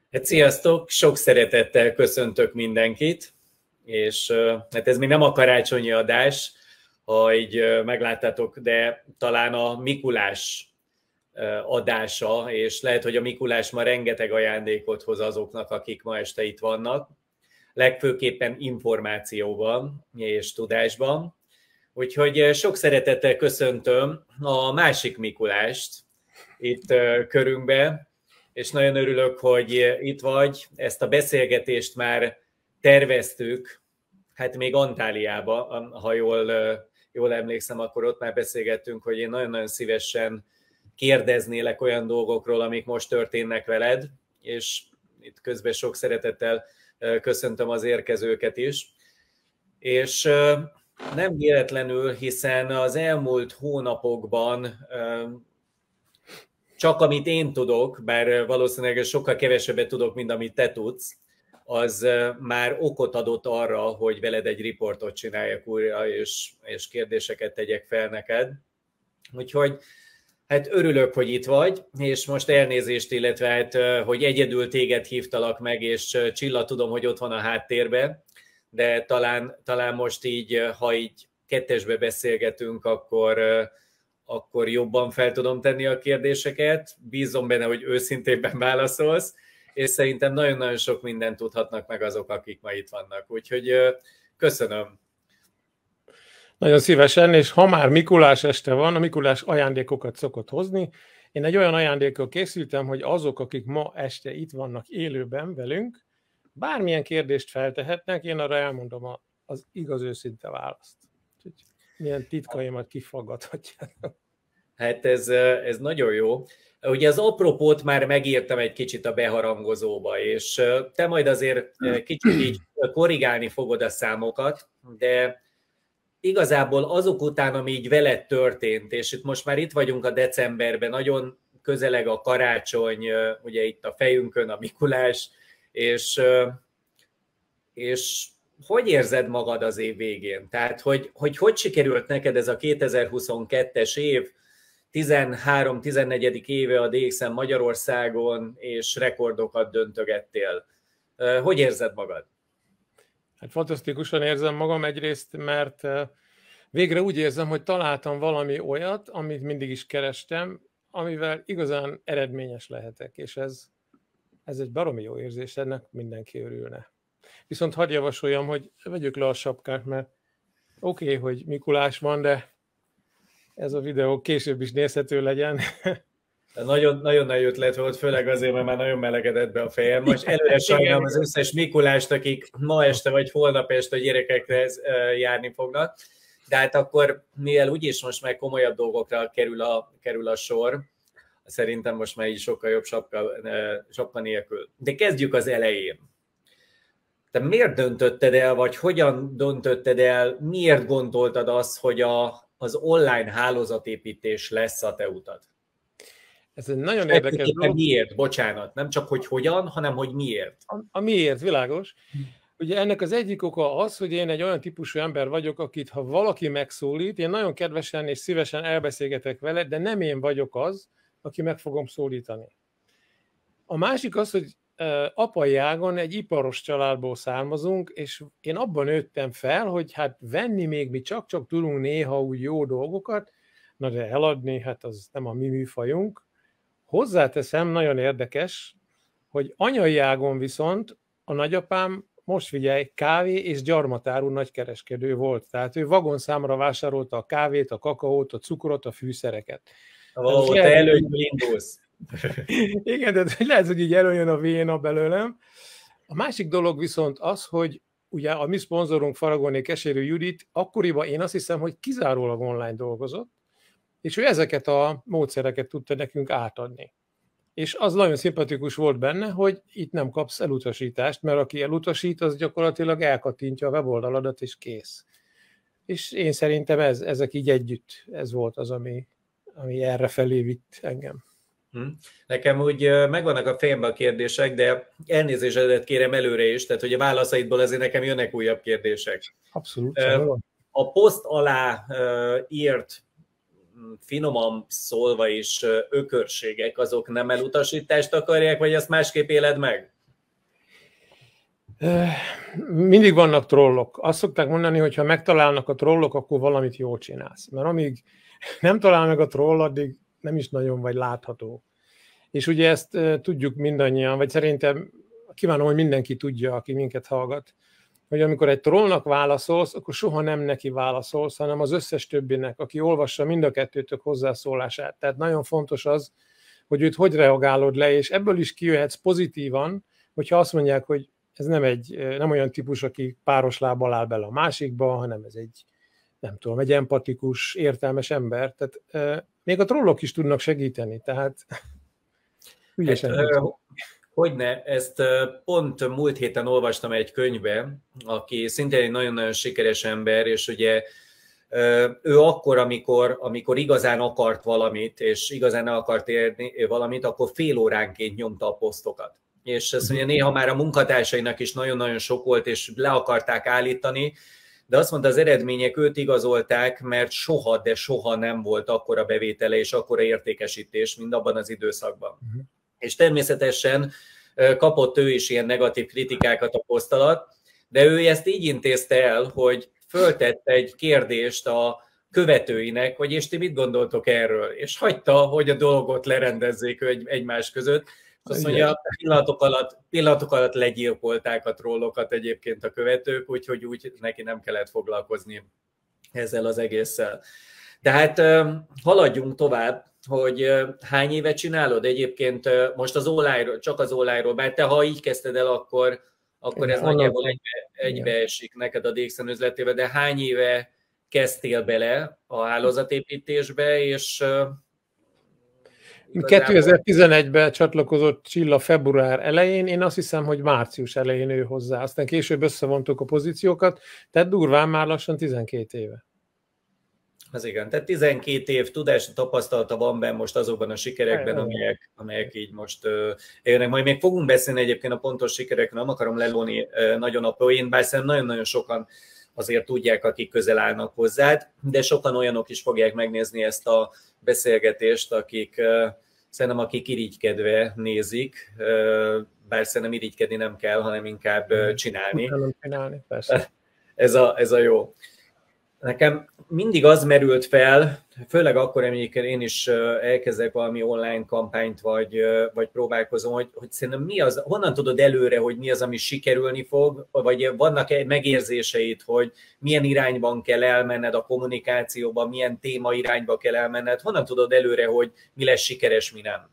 Hát sziasztok! Sok szeretettel köszöntök mindenkit, és hát ez még nem a karácsonyi adás, ha így megláttátok, de talán a Mikulás adása, és lehet, hogy a Mikulás ma rengeteg ajándékot hoz azoknak, akik ma este itt vannak, legfőképpen információban és tudásban. Úgyhogy sok szeretettel köszöntöm a másik Mikulást itt körünkbe, és nagyon örülök, hogy itt vagy. Ezt a beszélgetést már terveztük, hát még Antáliába, ha jól emlékszem, akkor ott már beszélgettünk, hogy én nagyon-nagyon szívesen kérdeznélek olyan dolgokról, amik most történnek veled, és itt közben sok szeretettel köszöntöm az érkezőket is. És nem véletlenül, hiszen az elmúlt hónapokban csak amit én tudok, bár valószínűleg sokkal kevesebbet tudok, mint amit te tudsz, az már okot adott arra, hogy veled egy riportot csináljak újra, és kérdéseket tegyek fel neked. Úgyhogy hát örülök, hogy itt vagy, és most elnézést, illetve hát, hogy egyedül téged hívtalak meg, és Csilla tudom, hogy ott van a háttérben, de talán most így, ha így kettesbe beszélgetünk, akkor jobban fel tudom tenni a kérdéseket. Bízom benne, hogy őszintében válaszolsz, és szerintem nagyon-nagyon sok mindent tudhatnak meg azok, akik ma itt vannak. Úgyhogy köszönöm. Nagyon szívesen, és ha már Mikulás este van, a Mikulás ajándékokat szokott hozni. Én egy olyan ajándékkal készültem, hogy azok, akik ma este itt vannak élőben velünk, bármilyen kérdést feltehetnek, én arra elmondom az igaz őszinte választ. Úgyhogy milyen titkaimat kifaggathatjátok. Hát ez nagyon jó. Ugye az apropót már megírtam egy kicsit a beharangozóba, és te majd azért kicsit így korrigálni fogod a számokat, de igazából azok után, ami így veled történt, és itt vagyunk a decemberben, nagyon közeleg a karácsony, ugye itt a fejünkön a Mikulás, és hogy érzed magad az év végén? Tehát, hogy sikerült neked ez a 2022-es év, 13-14. éve a DXM Magyarországon, és rekordokat döntögettél. Hogy érzed magad? Hát fantasztikusan érzem magam egyrészt, mert végre úgy érzem, hogy találtam valami olyat, amit mindig is kerestem, amivel igazán eredményes lehetek, és ez egy baromi jó érzés, ennek mindenki örülne. Viszont hadd javasoljam, hogy vegyük le a sapkát, mert oké, hogy Mikulás van, de ez a videó később is nézhető legyen. Nagyon nagy ötlet volt, főleg azért, mert már nagyon melegedett be a fejem. Most előre sajnálom az összes Mikulást, akik ma este vagy holnap este a gyerekekre járni fognak. De hát akkor, mivel úgyis most már komolyabb dolgokra kerül a sor, szerintem most már így sokkal jobb sapka nélkül. De kezdjük az elején. Te miért döntötted el, vagy hogyan döntötted el, miért gondoltad azt, hogy az online hálózatépítés lesz a te utat? Ez egy nagyon érdekes dolog. Miért? Bocsánat, nem csak hogy hogyan, hanem hogy miért. A miért, világos. Ugye ennek az egyik oka az, hogy én egy olyan típusú ember vagyok, akit ha valaki megszólít, én nagyon kedvesen és szívesen elbeszélgetek vele, de nem én vagyok az, aki meg fogom szólítani. A másik az, hogy apai ágon egy iparos családból származunk, és én abban nőttem fel, hogy hát venni még mi csak tudunk néha úgy jó dolgokat, na de eladni, hát az nem a mi műfajunk. Hozzáteszem, nagyon érdekes, hogy anyai ágon viszont a nagyapám, most figyelj, kávé és gyarmatárú nagykereskedő volt. Tehát ő vagonszámra vásárolta a kávét, a kakaót, a cukrot, a fűszereket. Te előnyből indulsz. Igen, de lehet, hogy így előjön a véna belőlem. A másik dolog viszont az, hogy ugye a mi szponzorunk Faragóné Keserű Judit, akkoriban én azt hiszem, hogy kizárólag online dolgozott, és ő ezeket a módszereket tudta nekünk átadni. És az nagyon szimpatikus volt benne, hogy itt nem kapsz elutasítást, mert aki elutasít, az gyakorlatilag elkattintja a weboldaladat, és kész. És én szerintem ezek így együtt, ez volt az, ami erre felé vitt engem. Nekem úgy megvannak a fejemben a kérdések, de elnézésedet kérem előre is, tehát hogy a válaszaidból azért nekem jönnek újabb kérdések. Abszolút. A poszt alá írt, finoman szólva is ökörségek, azok nem elutasítást akarják, vagy azt másképp éled meg? Mindig vannak trollok. Azt szokták mondani, hogy ha megtalálnak a trollok, akkor valamit jól csinálsz. Mert amíg nem talál meg a troll, addig nem is nagyon vagy látható. És ugye ezt tudjuk mindannyian, vagy szerintem kívánom, hogy mindenki tudja, aki minket hallgat, hogy amikor egy trollnak válaszolsz, akkor soha nem neki válaszolsz, hanem az összes többinek, aki olvassa mind a kettőtök hozzászólását. Tehát nagyon fontos az, hogy őt hogy reagálod le, és ebből is kijöhetsz pozitívan, hogyha azt mondják, hogy ez nem olyan típus, aki páros lábbal áll bele a másikba, hanem ez egy, nem tudom, egy empatikus, értelmes ember. Tehát még a trollok is tudnak segíteni, tehát ügyesen. Hogyne, ezt pont múlt héten olvastam egy könyvbe, aki szintén egy nagyon-nagyon sikeres ember, és ugye ő akkor, amikor igazán akart valamit, és igazán akart érni valamit, akkor fél óránként nyomta a posztokat. És ezt ugye néha már a munkatársainak is nagyon-nagyon sok volt, és le akarták állítani, de azt mondta, az eredmények őt igazolták, mert soha, de soha nem volt akkora bevétele és akkora értékesítés, mint abban az időszakban. És természetesen kapott ő is ilyen negatív kritikákat a poszt alatt, de ő ezt így intézte el, hogy föltette egy kérdést a követőinek, hogy és ti mit gondoltok erről, és hagyta, hogy a dolgot lerendezzék egymás között. Azt mondja, pillanatok alatt legyilkolták a trollokat egyébként a követők, úgyhogy úgy neki nem kellett foglalkozni ezzel az egésszel. De hát haladjunk tovább, hogy hány éve csinálod egyébként most az online-ról, csak az online-ról, bár te ha így kezdted el, akkor ez nagyjából egybeesik neked a DXN üzletébe, de hány éve kezdtél bele a hálózatépítésbe, és 2011-ben csatlakozott Csilla február elején, én azt hiszem, hogy március elején ő hozzá, aztán később összevontuk a pozíciókat, tehát durván már lassan 12 éve. Az igen, tehát 12 év tudás, tapasztalata van benne most azokban a sikerekben, amelyek így most jönnek. Majd még fogunk beszélni egyébként a pontos sikerekről, nem akarom lelóni nagyon a poén, bár szerintem nagyon-nagyon sokan azért tudják, akik közel állnak hozzád, de sokan olyanok is fogják megnézni ezt a beszélgetést, akik irigykedve nézik, bár szerintem irigykedni nem kell, hanem inkább csinálni. Persze. Ez a jó. Nekem mindig az merült fel, főleg akkor, amikor én is elkezdek valami online kampányt, vagy próbálkozom, hogy szerintem mi az, honnan tudod előre, hogy mi az, ami sikerülni fog, vagy vannak-e megérzéseid, hogy milyen irányban kell elmenned a kommunikációban, milyen téma irányba kell elmenned, honnan tudod előre, hogy mi lesz sikeres, mi nem?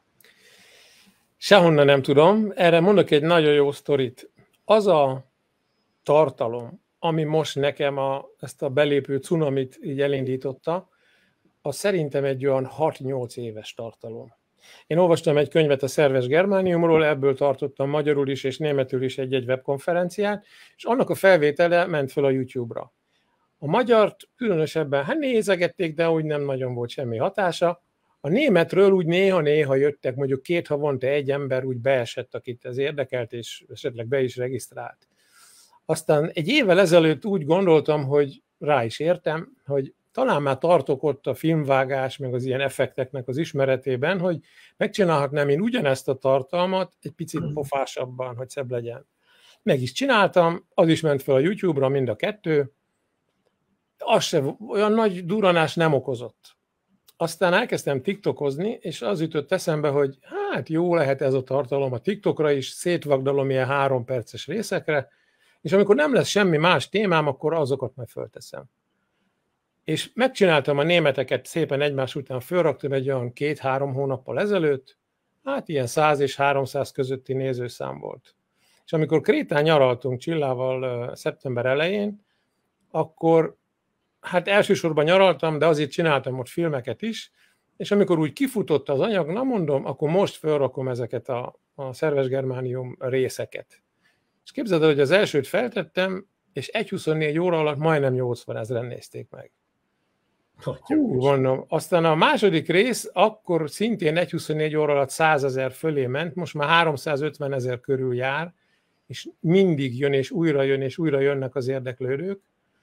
Sehonnan nem tudom. Erre mondok egy nagyon jó sztorit. Az a tartalom, ami most nekem ezt a belépő cunamit így elindította, az szerintem egy olyan 6-8 éves tartalom. Én olvastam egy könyvet a szerves germániumról, ebből tartottam magyarul is és németül is egy webkonferenciát, és annak a felvétele ment fel a YouTube-ra. A magyart különösebben nézegették, de úgy nem nagyon volt semmi hatása. A németről úgy néha-néha jöttek, mondjuk 2 havonta egy ember úgy beesett, akit ez érdekelt, és esetleg be is regisztrált. Aztán egy évvel ezelőtt úgy gondoltam, hogy rá is értem, hogy talán már tartok ott a filmvágás, meg az ilyen effekteknek az ismeretében, hogy megcsinálhatnám én ugyanezt a tartalmat egy picit pofásabban, hogy szebb legyen. Meg is csináltam, az is ment fel a YouTube-ra, mind a kettő. Az se, olyan nagy durranás nem okozott. Aztán elkezdtem TikTokozni, és az jutott eszembe, hogy hát jó lehet ez a tartalom a TikTokra is, szétvagdalom ilyen 3 perces részekre, és amikor nem lesz semmi más témám, akkor azokat majd fölteszem. És megcsináltam a németeket szépen egymás után, fölraktam egy olyan 2-3 hónappal ezelőtt, hát ilyen 100 és 300 közötti nézőszám volt. És amikor Krétán nyaraltunk Csillával szeptember elején, akkor hát elsősorban nyaraltam, de azért csináltam ott filmeket is, és amikor úgy kifutott az anyag, na mondom, akkor most fölrakom ezeket a szerves germánium részeket. És képzeld el, hogy az elsőt feltettem, és 1-24 óra alatt majdnem 80 000-en nézték meg. Mondom. Aztán a második rész akkor szintén 1-24 óra alatt 100 000 fölé ment, most már 350 000 körül jár, és mindig jön, és újra jönnek az érdeklődők.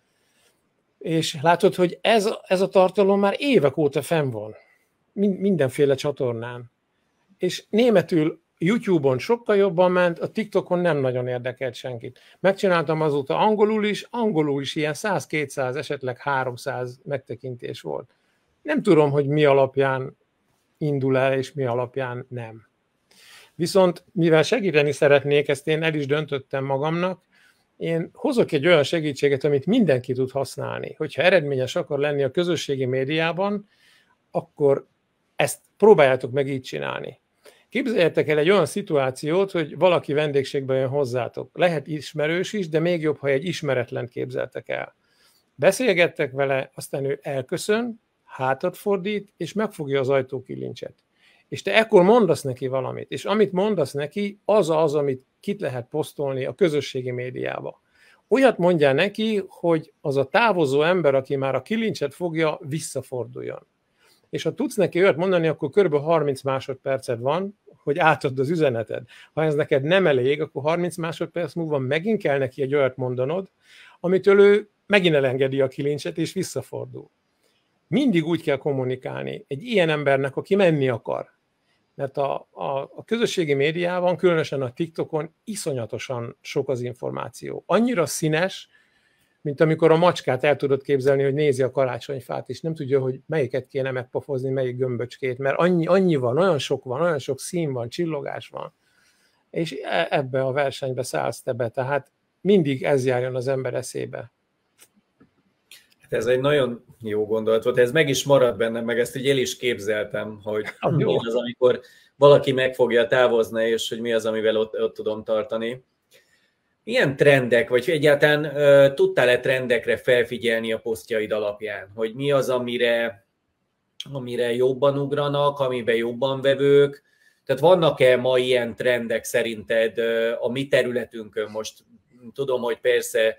És látod, hogy ez a tartalom már évek óta fenn van. Mindenféle csatornán. És németül YouTube-on sokkal jobban ment, a TikTokon nem nagyon érdekelt senkit. Megcsináltam azóta angolul is ilyen 100-200, esetleg 300 megtekintés volt. Nem tudom, hogy mi alapján indul el, és mi alapján nem. Viszont mivel segíteni szeretnék, ezt én el is döntöttem magamnak, én hozok egy olyan segítséget, amit mindenki tud használni. Hogyha eredményes akar lenni a közösségi médiában, akkor ezt próbáljátok meg így csinálni. Képzeljétek el egy olyan szituációt, hogy valaki vendégségbe jön hozzátok. Lehet ismerős is, de még jobb, ha egy ismeretlent képzeltek el. Beszélgettek vele, aztán ő elköszön, hátat fordít, és megfogja az ajtókilincset. És te ekkor mondasz neki valamit, és amit mondasz neki, az, amit kit lehet posztolni a közösségi médiába. Olyat mondjál neki, hogy az a távozó ember, aki már a kilincset fogja, visszaforduljon. És ha tudsz neki olyat mondani, akkor kb. 30 másodperced van, hogy átadd az üzeneted. Ha ez neked nem elég, akkor 30 másodperc múlva megint kell neki egy olyat mondanod, amitől ő megint elengedi a kilincset, és visszafordul. Mindig úgy kell kommunikálni egy ilyen embernek, aki menni akar. Mert a közösségi médiában, különösen a TikTokon iszonyatosan sok az információ. Annyira színes, mint amikor a macskát el tudod képzelni, hogy nézi a karácsonyfát, és nem tudja, hogy melyiket kéne megpofozni, melyik gömböcskét, mert annyi van, olyan sok szín van, csillogás van. És ebbe a versenybe szállsz te be, tehát mindig ez járjon az ember eszébe. Ez egy nagyon jó gondolat volt, ez meg is maradt bennem, meg ezt így el is képzeltem, hogy mi az, amikor valaki meg fogja távozni, és hogy mi az, amivel ott tudom tartani. Milyen trendek, vagy egyáltalán tudtál-e trendekre felfigyelni a posztjaid alapján? Hogy mi az, amire jobban ugranak, amiben jobban vevők? Tehát vannak-e ma ilyen trendek szerinted a mi területünkön? Most tudom, hogy persze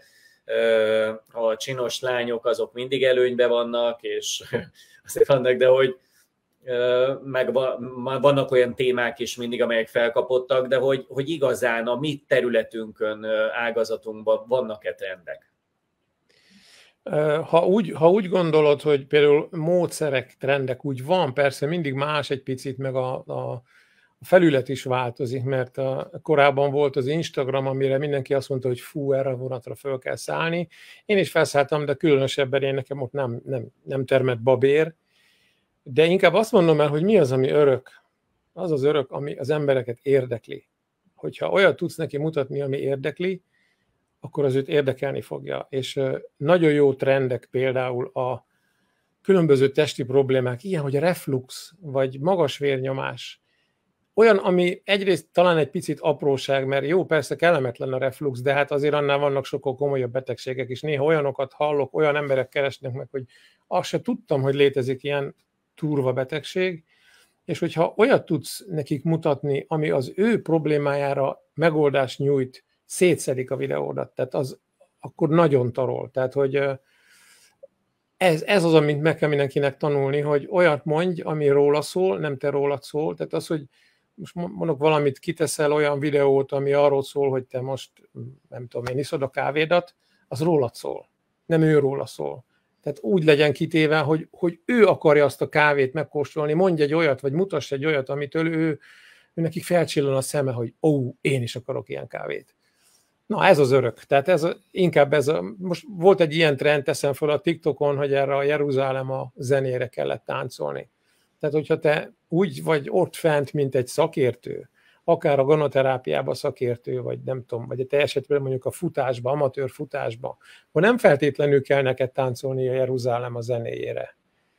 a csinos lányok azok mindig előnyben vannak, és azért vannak, de hogy meg vannak olyan témák is mindig, amelyek felkapottak, de hogy igazán a mi területünkön, ágazatunkban vannak-e trendek? Ha úgy gondolod, hogy például módszerek, trendek, úgy van, persze mindig más egy picit, meg a felület is változik, mert korábban volt az Instagram, amire mindenki azt mondta, hogy fú, erre a vonatra föl kell szállni. Én is felszálltam, de különösebben én nekem ott nem termett babér. De inkább azt mondom el, hogy mi az, ami örök. Az az örök, ami az embereket érdekli. Hogyha olyat tudsz neki mutatni, ami érdekli, akkor az őt érdekelni fogja. És nagyon jó trendek például a különböző testi problémák, ilyen, hogy a reflux, vagy magas vérnyomás. Olyan, ami egyrészt talán egy picit apróság, mert jó, persze kellemetlen a reflux, de hát azért annál vannak sokkal komolyabb betegségek, és néha olyanokat hallok, olyan emberek keresnek meg, hogy azt se tudtam, hogy létezik ilyen turva betegség, és hogyha olyat tudsz nekik mutatni, ami az ő problémájára megoldást nyújt, szétszedik a videódat, tehát az akkor nagyon tarol. Tehát, hogy ez az, amit meg kell mindenkinek tanulni, hogy olyat mondj, ami róla szól, nem te rólad szól. Tehát az, hogy most mondok valamit, kiteszel olyan videót, ami arról szól, hogy te most, nem tudom én, iszod a kávédat, az rólad szól, nem ő róla szól. Tehát úgy legyen kitéve, hogy ő akarja azt a kávét megkóstolni, mondj egy olyat, vagy mutass egy olyat, amitől ő nekik felcsillan a szeme, hogy én is akarok ilyen kávét. Na, ez az örök. Tehát most volt egy ilyen trend, teszem fel a TikTokon, hogy erre a Jeruzsálem a zenére kellett táncolni. Tehát, hogyha te úgy vagy ott fent, mint egy szakértő, akár a gonoterápiában szakértő, vagy nem tudom, vagy a te esetben mondjuk a futásba, amatőr futásba, akkor nem feltétlenül kell neked táncolni a Jeruzsálem a zenéjére.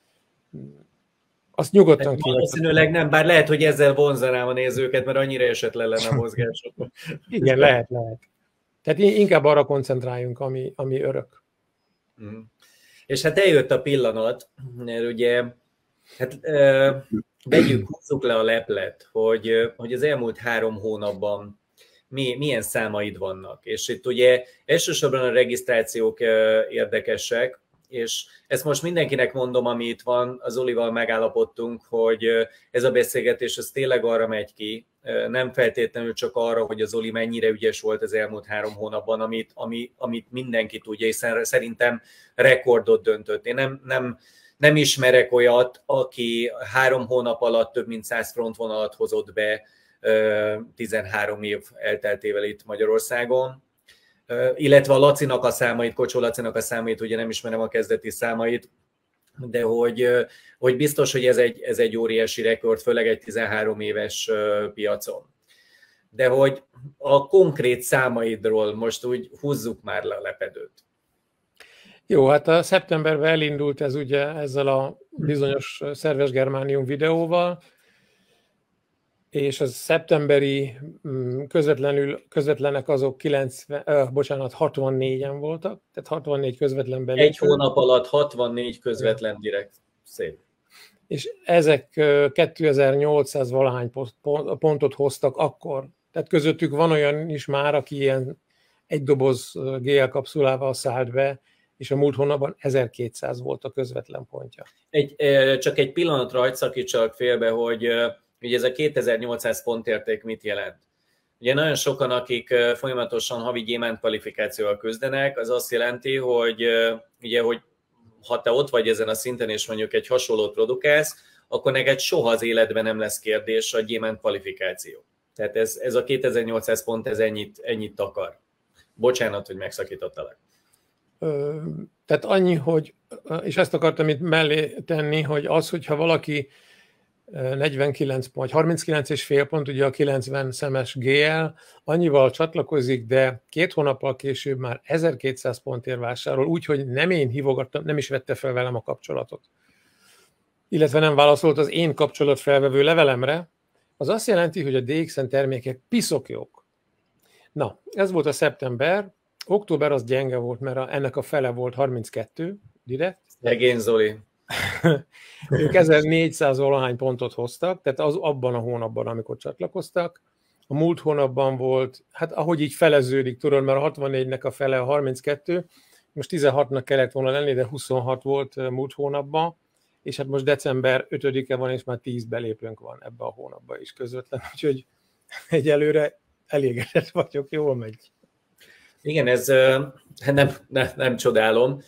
Azt nyugodtan ki. Valószínűleg nem, bár lehet, hogy ezzel vonzanám a nézőket, mert annyira esetlen lenne a mozgások. Igen, lehet. Tehát inkább arra koncentráljunk, ami örök. És hát eljött a pillanat, mert ugye hát húzzuk le a leplet, hogy az elmúlt 3 hónapban milyen számaid vannak. És itt ugye elsősorban a regisztrációk érdekesek, és ezt most mindenkinek mondom, ami itt van, az Zolival megállapodtunk, hogy ez a beszélgetés ez tényleg arra megy ki, nem feltétlenül csak arra, hogy az Zoli mennyire ügyes volt az elmúlt 3 hónapban, amit mindenki tudja, hiszen szerintem rekordot döntött. Én nem ismerek olyat, aki 3 hónap alatt több mint 100 frontvonalat hozott be 13 év elteltével itt Magyarországon. Illetve a Lacinak a számait, Kocsó Lacinak a számait, ugye nem ismerem a kezdeti számait, de hogy biztos, hogy ez egy óriási rekord, főleg egy 13 éves piacon. De hogy a konkrét számaidról most úgy húzzuk már le a lepedőt. Jó, hát a szeptemberben elindult ez ugye ezzel a bizonyos szerves germánium videóval, és az szeptemberi közvetlenek azok 64-en voltak, tehát 64 közvetlen belépő. Egy hónap alatt 64 közvetlen direkt. Szép. És ezek 2800 valahány pontot hoztak akkor. Tehát közöttük van olyan is már, aki ilyen egy doboz GL kapszulával szállt be, és a múlt hónapban 1200 volt a közvetlen pontja. Csak egy pillanatra hagy szakítsak félbe, hogy ugye ez a 2800 pontérték mit jelent? Ugye nagyon sokan, akik folyamatosan havi gyémánt kvalifikációval küzdenek, az azt jelenti, hogy ugye, hogy ha te ott vagy ezen a szinten, és mondjuk egy hasonlót produkálsz, akkor neked soha az életben nem lesz kérdés a gyémánt kvalifikáció. Tehát ez a 2800 pont, ez ennyit takar. Bocsánat, hogy megszakítottalak. Tehát annyi, hogy, és ezt akartam itt mellé tenni, hogy az, hogyha valaki 49 pont, 39,5 pont, ugye a 90 szemes GL, annyival csatlakozik, de 2 hónappal később már 1200 pontért vásárol, úgyhogy nem én hívogattam, nem is vette fel velem a kapcsolatot. Illetve nem válaszolt az én kapcsolatfelvevő levelemre, az azt jelenti, hogy a DXN termékek piszok jók. Na, ez volt a szeptember, október az gyenge volt, mert ennek a fele volt 32 direkt. Szegény Zoli. Ők 1400 valahány pontot hoztak, tehát az abban a hónapban, amikor csatlakoztak. A múlt hónapban volt, hát ahogy így feleződik, tudod, mert a 64-nek a fele a 32, most 16-nak kellett volna lenni, de 26 volt múlt hónapban, és hát most december 5-e van, és már 10 belépőnk van ebbe a hónapban is közvetlen, úgyhogy egyelőre elégedett vagyok, jól megy. Igen, ez nem csodálom.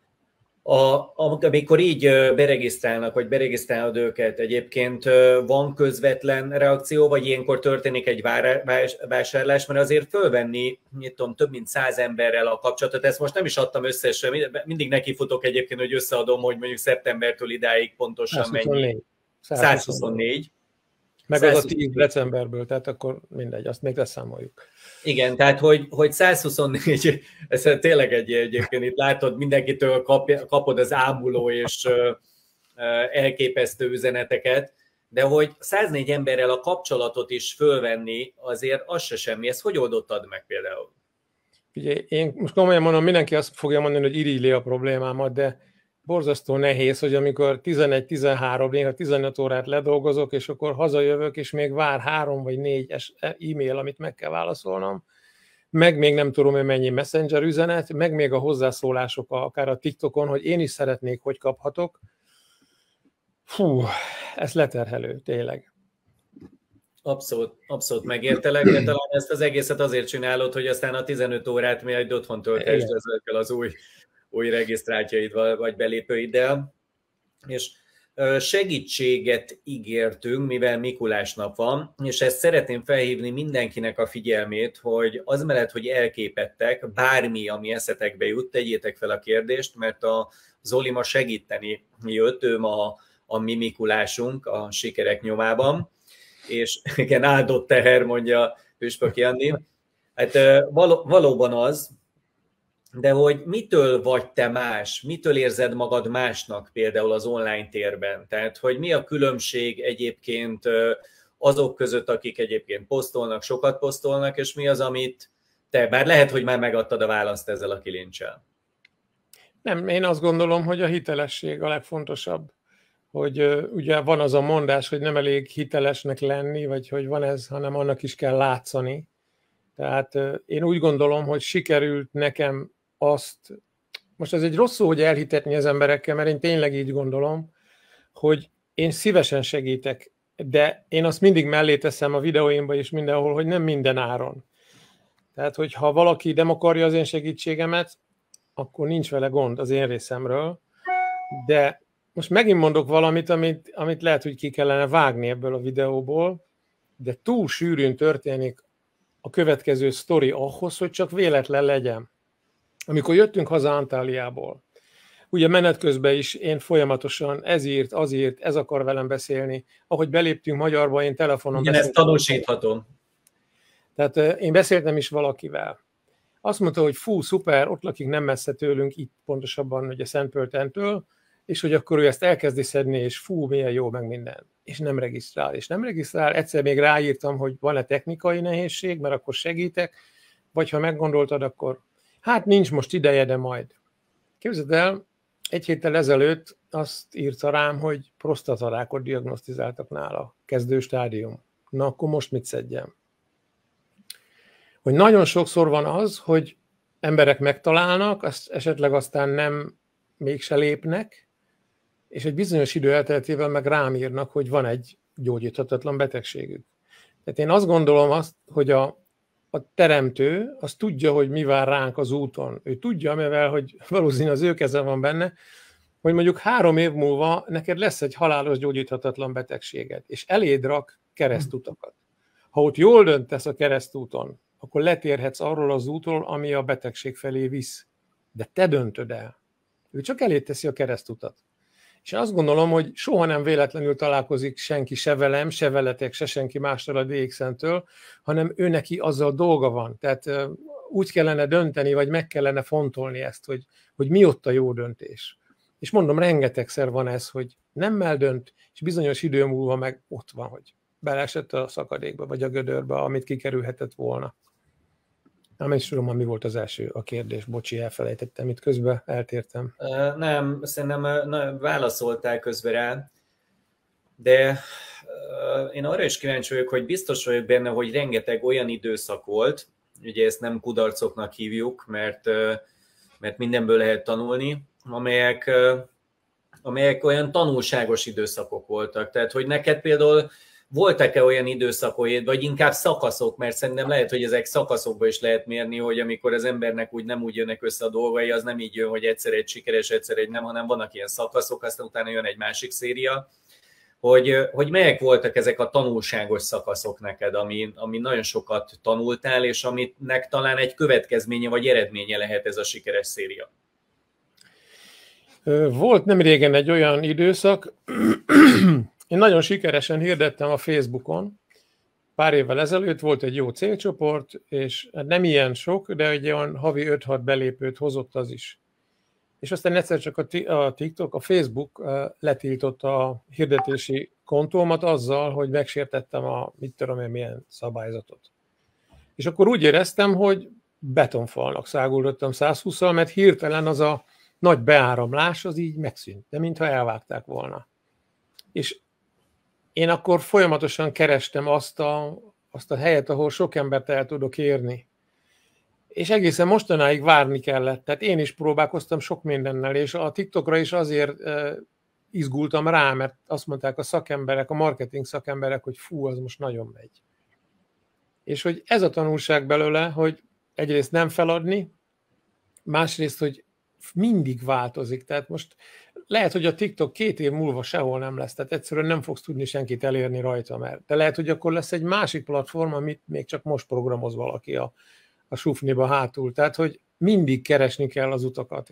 Amikor így beregisztrálnak, vagy beregisztrálod őket, egyébként van közvetlen reakció, vagy ilyenkor történik egy vásárlás, mert azért fölvenni, több mint 100 emberrel a kapcsolatot, ezt most nem is adtam összesen, mindig nekifutok egyébként, hogy összeadom, hogy mondjuk szeptembertől idáig pontosan 124. mennyi. 124. Meg az a 10 decemberből, tehát akkor mindegy, azt még leszámoljuk. Igen, tehát hogy 124, ez tényleg egyébként itt látod, mindenkitől kapod az ámuló és elképesztő üzeneteket, de hogy 104 emberrel a kapcsolatot is fölvenni, azért az se semmi. Ezt hogy oldottad meg például? Ugye én most komolyan mondom, mindenki azt fogja mondani, hogy irigyli a problémámat, de borzasztó nehéz, hogy amikor 11-13, néha 15 órát ledolgozok, és akkor hazajövök, és még vár 3 vagy 4 e-mail, amit meg kell válaszolnom, meg még nem tudom, hogy mennyi messenger üzenet, meg még a hozzászólások akár a TikTokon, hogy én is szeretnék, hogy kaphatok. Fú, ez leterhelő, tényleg. Abszolút megértelek, de talán ezt az egészet azért csinálod, hogy aztán a 15 órát még otthon töltesd ezekkel az új regisztráltjaiddal vagy belépőiddel. És segítséget ígértünk, mivel Mikulás nap van, és ezt szeretném felhívni mindenkinek a figyelmét, hogy az mellett, hogy elképettek, bármi, ami eszetekbe jut, tegyétek fel a kérdést, mert a Zoli ma segíteni jött, ő ma a mi Mikulásunk a sikerek nyomában, és igen, áldott teher, mondja Püspök Jandi. Hát valóban az, de hogy mitől vagy te más, mitől érzed magad másnak például az online térben? Tehát, hogy mi a különbség egyébként azok között, akik egyébként posztolnak, sokat posztolnak, és mi az, amit te, bár lehet, hogy már megadtad a választ ezzel a kilincsel. Nem, én azt gondolom, hogy a hitelesség a legfontosabb. Hogy ugye van az a mondás, hogy nem elég hitelesnek lenni, vagy hogy van ez, hanem annak is kell látszani. Tehát én úgy gondolom, hogy sikerült nekem azt, most ez egy rossz szó, hogy elhitetni az emberekkel, mert én tényleg így gondolom, hogy én szívesen segítek, de én azt mindig mellé teszem a videóimba és mindenhol, hogy nem minden áron. Tehát, hogy ha valaki nem akarja az én segítségemet, akkor nincs vele gond az én részemről, de most megint mondok valamit, amit lehet, hogy ki kellene vágni ebből a videóból, de túl sűrűn történik a következő sztori ahhoz, hogy csak véletlen legyen. Amikor jöttünk haza Antáliából, ugye menet közben is én folyamatosan ez írt, az írt, ez akar velem beszélni. Ahogy beléptünk magyarba, én telefonon beszéltem. Ezt tanúsíthatom. Tehát én beszéltem is valakivel. Azt mondta, hogy fú, szuper, ott lakik nem messze tőlünk, itt pontosabban ugye Szentpöltentől, és hogy akkor ő ezt elkezdi szedni, és fú, milyen jó, meg minden. És nem regisztrál. Egyszer még ráírtam, hogy van-e technikai nehézség, mert akkor segítek, vagy ha meggondoltad, akkor hát nincs most ideje, de majd. Képzeld el, egy héttel ezelőtt azt írta rám, hogy prostatarákot diagnosztizáltak nála, kezdő stádium. Na, akkor most mit szedjem? Hogy nagyon sokszor van az, hogy emberek megtalálnak, azt esetleg aztán nem mégse lépnek, és egy bizonyos idő elteltével meg rám írnak, hogy van egy gyógyíthatatlan betegségük. Tehát én azt gondolom azt, hogy a teremtő az tudja, hogy mi vár ránk az úton. Ő tudja, mivel hogy valószínűleg az ő keze van benne, hogy mondjuk 3 év múlva neked lesz egy halálos gyógyíthatatlan betegséged, és eléd rak keresztutakat. Ha ott jól döntesz a keresztúton, akkor letérhetsz arról az útról, ami a betegség felé visz. De te döntöd el. Ő csak eléd teszi a keresztutat. És azt gondolom, hogy soha nem véletlenül találkozik senki se velem, se veletek, se senki mástól a DXN-től, hanem ő neki azzal dolga van. Tehát úgy kellene dönteni, vagy meg kellene fontolni ezt, hogy mi ott a jó döntés. És mondom, rengetegszer van ez, hogy nemmel dönt, és bizonyos idő múlva meg ott van, hogy beleesett a szakadékba, vagy a gödörbe, amit kikerülhetett volna. Nem is tudom, mi volt az első a kérdés. Bocsi, elfelejtettem, itt közben eltértem. Nem, szerintem válaszoltál közben rá, de én arra is kíváncsi vagyok, hogy biztos vagyok benne, hogy rengeteg olyan időszak volt, ugye ezt nem kudarcoknak hívjuk, mert mindenből lehet tanulni, amelyek olyan tanulságos időszakok voltak. Tehát, hogy neked például voltak-e olyan időszakoid, vagy inkább szakaszok, mert szerintem lehet, hogy ezek szakaszokban is lehet mérni, hogy amikor az embernek nem úgy jönnek össze a dolgai, az nem így jön, hogy egyszer egy sikeres, egyszer egy nem, hanem vannak ilyen szakaszok, aztán utána jön egy másik széria, hogy melyek voltak ezek a tanulságos szakaszok neked, ami nagyon sokat tanultál, és aminek talán egy következménye vagy eredménye lehet ez a sikeres széria. Volt nem régen egy olyan időszak, én nagyon sikeresen hirdettem a Facebookon, pár évvel ezelőtt volt egy jó célcsoport, és nem ilyen sok, de egy olyan havi 5-6 belépőt hozott az is. És aztán egyszer csak a TikTok, a Facebook letiltotta a hirdetési kontómat azzal, hogy megsértettem mit tudom én milyen szabályzatot. És akkor úgy éreztem, hogy betonfalnak száguldottam 120-al, mert hirtelen az a nagy beáramlás az így megszűnt, de mintha elvágták volna. És én akkor folyamatosan kerestem azt a helyet, ahol sok embert el tudok érni. És egészen mostanáig várni kellett. Tehát én is próbálkoztam sok mindennel, és a TikTokra is azért izgultam rá, mert azt mondták a szakemberek, a marketing szakemberek, hogy fú, az most nagyon megy. És hogy ez a tanulság belőle, hogy egyrészt nem feladni, másrészt, hogy mindig változik. Tehát most lehet, hogy a TikTok 2 év múlva sehol nem lesz, tehát egyszerűen nem fogsz tudni senkit elérni rajta, de lehet, hogy akkor lesz egy másik platform, amit még csak most programoz valaki a sufniba hátul. Tehát, hogy mindig keresni kell az utakat,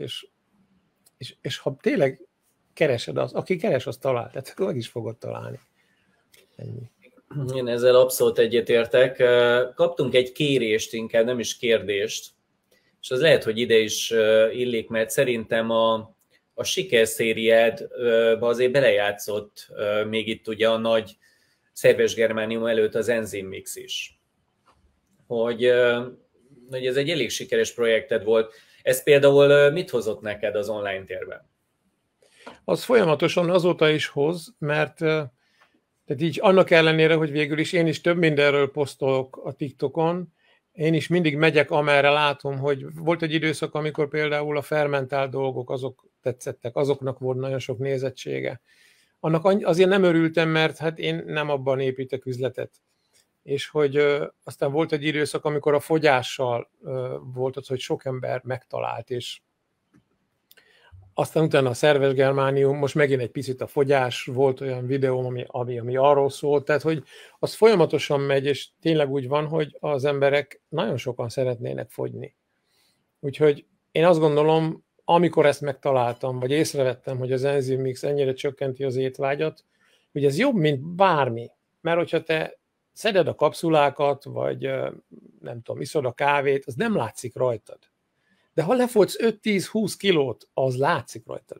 és ha tényleg keresed aki keres, azt talál, tehát meg is fogod találni. Ennyi. Én ezzel abszolút egyetértek. Kaptunk egy kérést, inkább nem is kérdést, és az lehet, hogy ide is illik, mert szerintem a sikerszériádba azért belejátszott még itt ugye a nagy szerves germánium előtt az enzimmix is. Hogy ez egy elég sikeres projekted volt. Ez például mit hozott neked az online térben? Az folyamatosan azóta is hoz, mert tehát így annak ellenére, hogy végül is én is több mindenről posztolok a TikTokon, én is mindig megyek, amerre látom, hogy volt egy időszak, amikor például a fermentált dolgok, azok tetszettek, azoknak volt nagyon sok nézettsége. Annak azért nem örültem, mert hát én nem abban építek üzletet. És hogy aztán volt egy időszak, amikor a fogyással volt az, hogy sok ember megtalált, és aztán utána a szerves germánium, most megint egy picit a fogyás, volt olyan videóm, ami arról szólt, tehát hogy az folyamatosan megy, és tényleg úgy van, hogy az emberek nagyon sokan szeretnének fogyni. Úgyhogy én azt gondolom, amikor ezt megtaláltam, vagy észrevettem, hogy az enzimix ennyire csökkenti az étvágyat, hogy ez jobb, mint bármi. Mert hogyha te szeded a kapszulákat, vagy nem tudom, iszod a kávét, az nem látszik rajtad. De ha lefogysz 5-10-20 kilót, az látszik rajtad.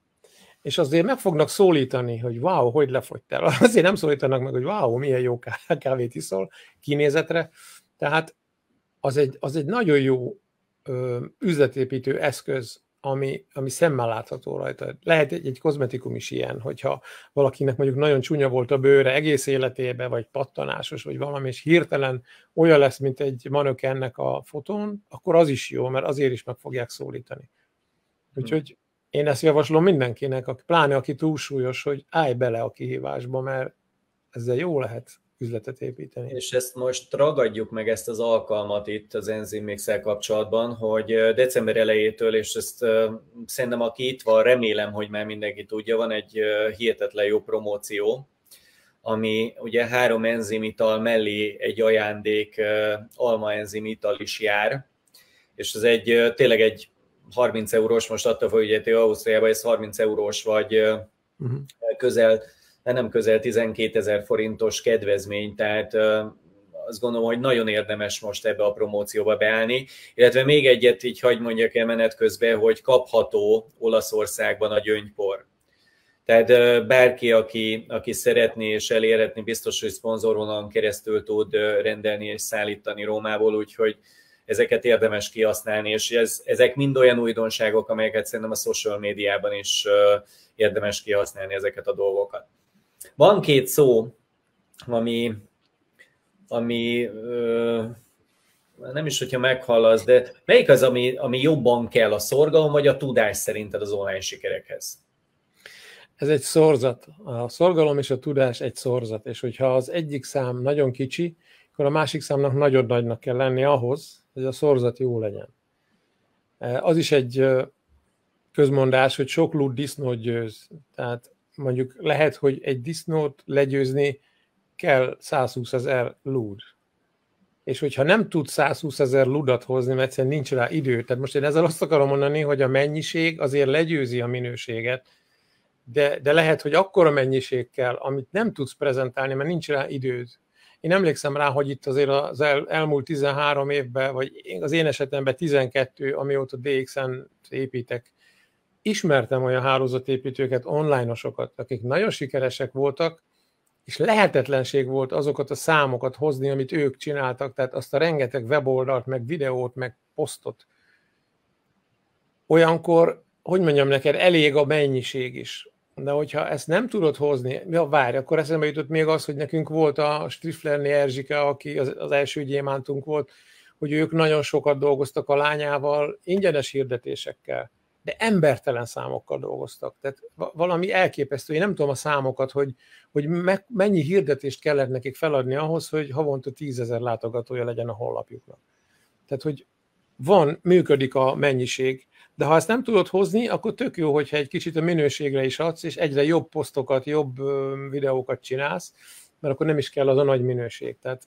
És azért meg fognak szólítani, hogy wow, hogy lefogytál. Azért nem szólítanak meg, hogy wow, milyen jó kávét iszol kinézetre. Tehát az egy nagyon jó üzletépítő eszköz, ami szemmel látható rajta. Lehet egy kozmetikum is ilyen, hogyha valakinek mondjuk nagyon csúnya volt a bőre egész életében, vagy pattanásos, vagy valami, és hirtelen olyan lesz, mint egy manökennek a fotón, akkor az is jó, mert azért is meg fogják szólítani. Úgyhogy én ezt javaslom mindenkinek, pláne aki túlsúlyos, hogy állj bele a kihívásba, mert ezzel jó lehet üzletet építeni. És ezt most ragadjuk meg, ezt az alkalmat itt az Enzymix-el kapcsolatban, hogy december elejétől, és ezt szerintem aki itt van, remélem, hogy már mindenki tudja, van egy hihetetlen jó promóció, ami ugye 3 enzimital mellé egy ajándék almaenzimital is jár, és ez tényleg egy 30 eurós, most attól, hogy Ausztriában ez 30 eurós, vagy közel, de nem közel 12 000 forintos kedvezmény, tehát azt gondolom, hogy nagyon érdemes most ebbe a promócióba beállni, illetve még egyet így hagy mondjak el menet közben, hogy kapható Olaszországban a gyöngypor. Tehát bárki, aki szeretné és elérhetni, biztos, hogy szponzorvonalon keresztül tud rendelni és szállítani Rómából, úgyhogy ezeket érdemes kihasználni, és ezek mind olyan újdonságok, amelyeket szerintem a social médiában is érdemes kihasználni ezeket a dolgokat. Van 2 szó, ami nem is, hogyha meghallasz, de melyik az, ami jobban kell, a szorgalom vagy a tudás szerinted az online sikerekhez? Ez egy szorzat. A szorgalom és a tudás egy szorzat, és hogyha az egyik szám nagyon kicsi, akkor a másik számnak nagyon nagynak kell lenni ahhoz, hogy a szorzat jó legyen. Az is egy közmondás, hogy sok lúd disznót győz. Tehát mondjuk lehet, hogy egy disznót legyőzni kell 120 000 lúd. És hogyha nem tud 120 000 ludat hozni, mert egyszerűen nincs rá idő. Tehát most én ezzel azt akarom mondani, hogy a mennyiség azért legyőzi a minőséget, de lehet, hogy akkora mennyiség kell, amit nem tudsz prezentálni, mert nincs rá időd. Én emlékszem rá, hogy itt azért az elmúlt 13 évben, vagy az én esetemben 12, amióta DXN építek, ismertem olyan hálózatépítőket, online-osokat, akik nagyon sikeresek voltak, és lehetetlenség volt azokat a számokat hozni, amit ők csináltak, tehát azt a rengeteg weboldalt, meg videót, meg posztot. Olyankor, hogy mondjam neked, elég a mennyiség is. De hogyha ezt nem tudod hozni, várj, akkor eszembe jutott még az, hogy nekünk volt a Striflerné Erzsike, aki az első gyémántunk volt, hogy ők nagyon sokat dolgoztak a lányával, ingyenes hirdetésekkel, de embertelen számokkal dolgoztak. Tehát valami elképesztő. Én nem tudom a számokat, hogy mennyi hirdetést kellett nekik feladni ahhoz, hogy havonta 10 000 látogatója legyen a honlapjuknak. Tehát, hogy működik a mennyiség, de ha ezt nem tudod hozni, akkor tök jó, hogyha egy kicsit a minőségre is adsz, és egyre jobb posztokat, jobb videókat csinálsz, mert akkor nem is kell az a nagy minőség. Tehát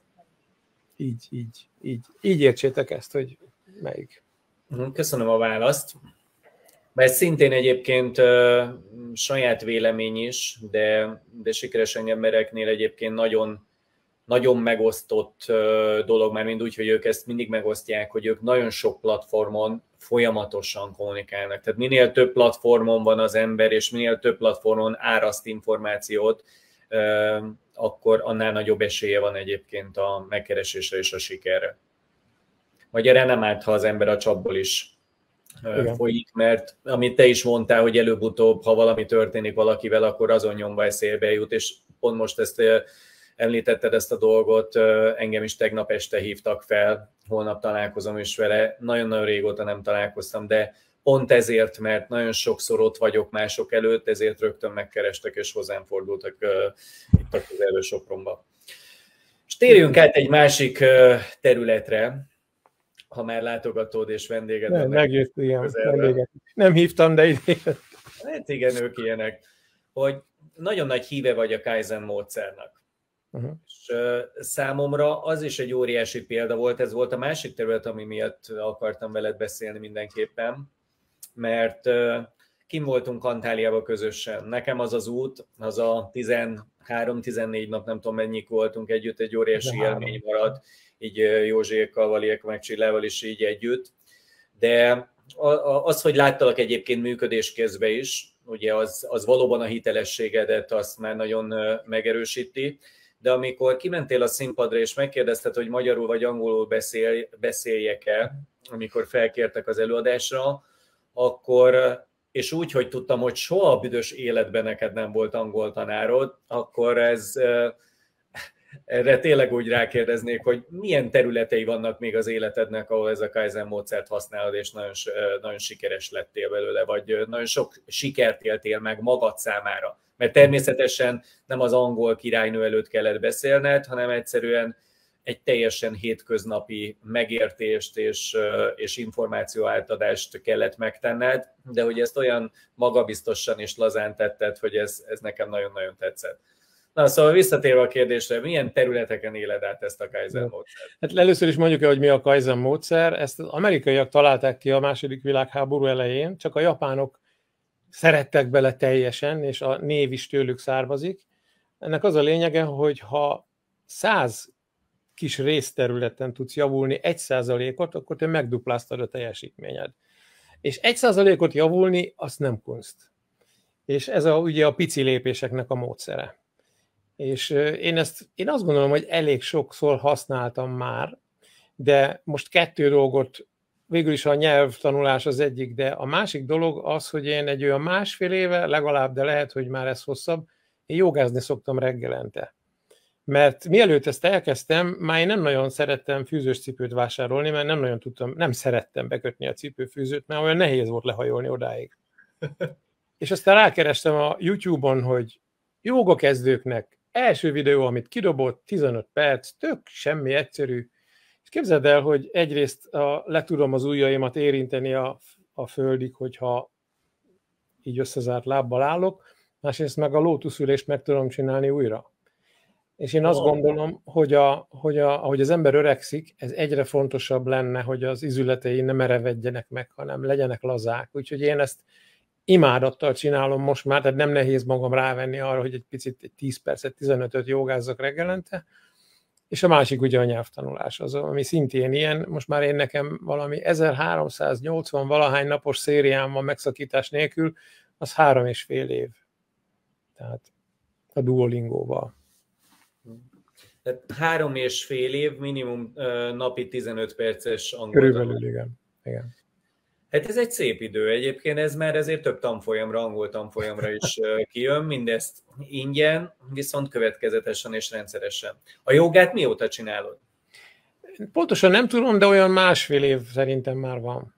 így értsétek ezt, hogy melyik. Köszönöm a választ. Mert szintén egyébként saját vélemény is, de sikeres embereknél egyébként nagyon, nagyon megosztott dolog, már mind úgy, hogy ők ezt mindig megosztják, hogy ők nagyon sok platformon folyamatosan kommunikálnak. Tehát minél több platformon van az ember, és minél több platformon áraszt információt, akkor annál nagyobb esélye van egyébként a megkeresésre és a sikerre. Vagy erre nem árt, ha az ember a csapból is folyik, mert amit te is mondtál, hogy előbb-utóbb, ha valami történik valakivel, akkor azon nyomba eszébe jut, és pont most ezt említetted ezt a dolgot, engem is tegnap este hívtak fel, holnap találkozom is vele, nagyon-nagyon régóta nem találkoztam, de pont ezért, mert nagyon sokszor ott vagyok mások előtt, ezért rögtön megkerestek és hozzám fordultak itt a közelből Sopronba. És térjünk át egy másik területre, ha már látogatód és vendéged van Megjött, igen, közelben. nem hívtam, de idén. Hát igen, ők ilyenek, hogy nagyon nagy híve vagy a Kaizen módszernek. És számomra az is egy óriási példa volt, ez volt a másik terület, ami miatt akartam veled beszélni mindenképpen, mert kim voltunk Antáliában közösen. Nekem az az út, az a 13-14 nap, nem tudom mennyik voltunk együtt, egy óriási élmény maradt, így Józsékkal, Valiékkal, meg Csillával is így együtt. De az, hogy láttalak egyébként működés közben is, ugye az valóban a hitelességedet azt már nagyon megerősíti, de amikor kimentél a színpadra és megkérdezted, hogy magyarul vagy angolul beszéljek-e, amikor felkértek az előadásra, akkor, és úgy, hogy tudtam, hogy soha a büdös életben neked nem volt angol tanárod, akkor erre tényleg úgy rákérdeznék, hogy milyen területei vannak még az életednek, ahol ez a Kaizen módszert használod, és nagyon, nagyon sikeres lettél belőle, vagy nagyon sok sikert éltél meg magad számára. Mert természetesen nem az angol királynő előtt kellett beszélned, hanem egyszerűen egy teljesen hétköznapi megértést és információátadást kellett megtenned, de hogy ezt olyan magabiztosan és lazán tetted, hogy ez nekem nagyon-nagyon tetszett. Na, szóval visszatérve a kérdésre, milyen területeken éled át ezt a Kaizen módszert? Hát először is mondjuk el, hogy mi a Kaizen módszer. Ezt az amerikaiak találták ki a II. Világháború elején, csak a japánok szerettek bele teljesen, és a név is tőlük származik. Ennek az a lényege, hogy ha 100 kis részterületen tudsz javulni 1%-ot, akkor te megdupláztad a teljesítményed. És 1%-ot javulni, azt nem kunst. És ez ugye a pici lépéseknek a módszere. És én azt gondolom, hogy elég sokszor használtam már, de most 2 dolgot, végül is a nyelvtanulás az egyik, de a másik dolog az, hogy én egy olyan 1,5 éve, legalább, de lehet, hogy már ez hosszabb, én jogázni szoktam reggelente. Mert mielőtt ezt elkezdtem, már én nem nagyon szerettem fűzős cipőt vásárolni, mert nem szerettem bekötni a cipőfűzőt, mert olyan nehéz volt lehajolni odáig. És aztán rákerestem a YouTube-on, hogy jógakezdőknek első videó, amit kidobott, 15 perc, tök semmi egyszerű. És képzeld el, hogy egyrészt le tudom az ujjaimat érinteni a földig, hogyha így összezárt lábbal állok, másrészt meg a lótuszülést meg tudom csinálni újra. És én azt gondolom, hogy ahogy az ember öregszik, ez egyre fontosabb lenne, hogy az izületei ne merevedjenek meg, hanem legyenek lazák. Úgyhogy én ezt imádattal csinálom most már, tehát nem nehéz magam rávenni arra, hogy egy picit 10 percet, 15-öt jogázzak reggelente. És a másik ugye a nyelvtanulás, az, ami szintén ilyen, most már én nekem valami 1380 valahány napos szériám van megszakítás nélkül, az 3,5 év. Tehát a Duolingóval. Tehát 3,5 év, minimum napi 15 perces angol. Körülbelül, igen. Hát ez egy szép idő egyébként, ez már ezért több tanfolyamra, angol tanfolyamra is kijön, mindezt ingyen, viszont következetesen és rendszeresen. A jogát mióta csinálod? Pontosan nem tudom, de olyan 1,5 év szerintem már van.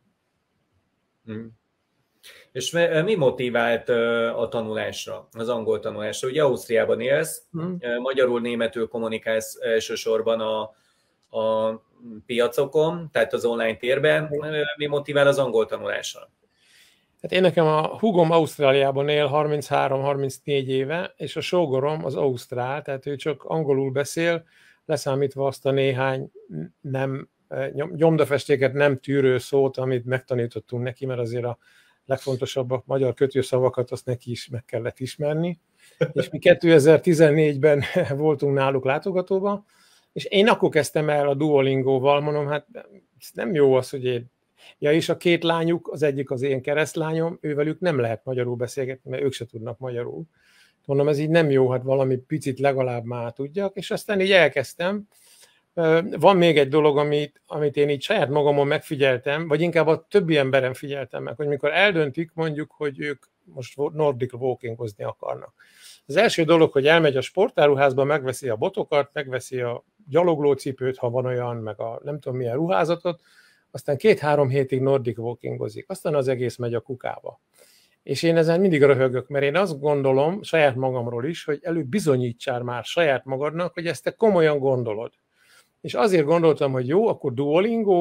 És mi motivált a tanulásra, az angol tanulásra? Ugye Ausztriában élsz, magyarul, németül kommunikálsz elsősorban a piacokon, tehát az online térben. Mi motivál az angol tanulásra? Hát én nekem a húgom Ausztráliában él 33-34 éve, és a sógorom az ausztrál, tehát ő csak angolul beszél, leszámítva azt a néhány nyomdafestéket nem tűrő szót, amit megtanítottunk neki, mert azért a legfontosabb a magyar kötőszavakat, azt neki is meg kellett ismerni. És mi 2014-ben voltunk náluk látogatóban, és én akkor kezdtem el a Duolingóval, mondom, hát nem jó az, hogy én... Ja, és a 2 lányuk, az egyik az én keresztlányom, ővelük nem lehet magyarul beszélgetni, mert ők se tudnak magyarul. Mondom, ez így nem jó, hát valami picit legalább már tudjak, és aztán így elkezdtem. Van még egy dolog, amit én így saját magamon megfigyeltem, vagy inkább a többi emberen figyeltem meg, hogy mikor eldöntik mondjuk, hogy ők most Nordic walkingozni akarnak. Az első dolog, hogy elmegy a sportáruházba, megveszi a botokat, megveszi a gyaloglócipőt, ha van olyan, meg a nem tudom milyen ruházatot, aztán 2-3 hétig Nordic walkingozik, aztán az egész megy a kukába. És én ezen mindig röhögök, mert én azt gondolom, saját magamról is, hogy előbb bizonyítsál már saját magadnak, hogy ezt te komolyan gondolod. És azért gondoltam, hogy jó, akkor Duolingo,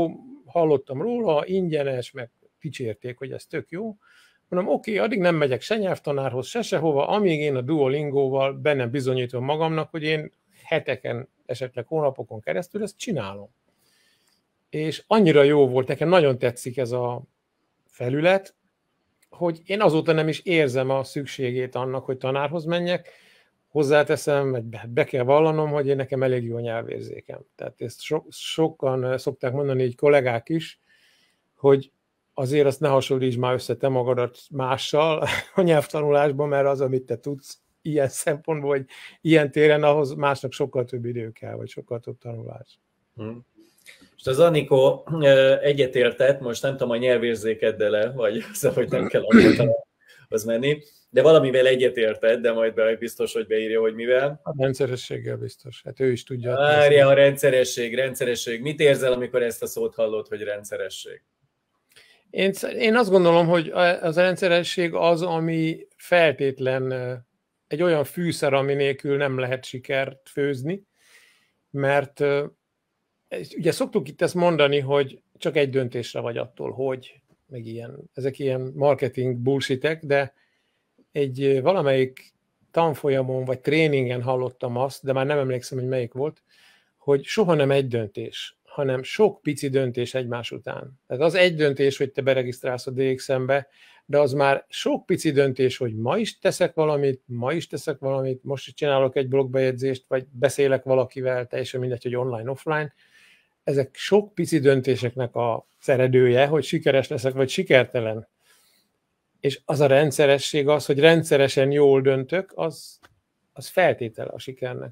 hallottam róla, ingyenes, meg dicsérték, hogy ez tök jó. Mondom, oké, addig nem megyek se nyelvtanárhoz, se sehova, amíg én a Duolingóval bennem bizonyítom magamnak, hogy én heteken, esetleg hónapokon keresztül ezt csinálom. És annyira jó volt, nekem nagyon tetszik ez a felület, hogy én azóta nem is érzem a szükségét annak, hogy tanárhoz menjek. Hozzáteszem, vagy be kell vallanom, hogy én nekem elég jó nyelvérzékem. Tehát ezt sokan szokták mondani, így kollégák is, hogy azért azt ne hasonlíts már össze te magadat mással a nyelvtanulásban, mert az, amit te tudsz ilyen szempontból, vagy ilyen téren, ahhoz másnak sokkal több idő kell, vagy sokkal több tanulás. Most az Anikó egyetértett, most nem tudom a nyelvérzékeddel, vagy az, hogy nem kell az menni, de valamivel egyetértett, de majd biztos, hogy beírja, hogy mivel. A rendszerességgel biztos, hát ő is tudja. Várja, a rendszeresség. Mit érzel, amikor ezt a szót hallod, hogy rendszeresség? Én azt gondolom, hogy az a rendszeresség az, ami feltétlen egy olyan fűszer, ami nélkül nem lehet sikert főzni, mert ugye szoktuk itt ezt mondani, hogy csak egy döntésre vagy attól, hogy, meg ezek ilyen marketing bullshitek, de egy valamelyik tanfolyamon vagy tréningen hallottam azt, de már nem emlékszem, hogy melyik volt, hogy soha nem egy döntés, hanem sok pici döntés egymás után. Tehát az egy döntés, hogy te beregisztrálsz a DXM-be, de az már sok pici döntés, hogy ma is teszek valamit, most is csinálok egy blogbejegyzést, vagy beszélek valakivel, teljesen mindegy, hogy online, offline. Ezek sok pici döntéseknek az eredője, hogy sikeres leszek, vagy sikertelen. És az a rendszeresség az, hogy rendszeresen jól döntök, az feltétele a sikernek.